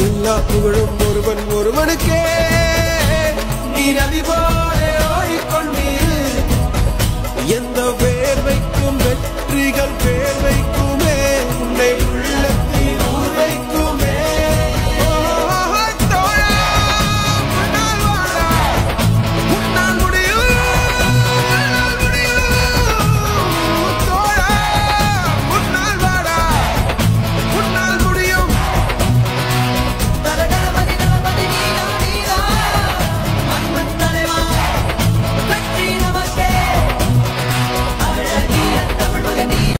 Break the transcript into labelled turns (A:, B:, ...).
A: எல்லா புகழும் ஒருவன் ஒருவனுக்கே. நீ நதி போல ஓடிக்கொண்டீர், எந்த வேர்வைக்கும் வெற்றிகள்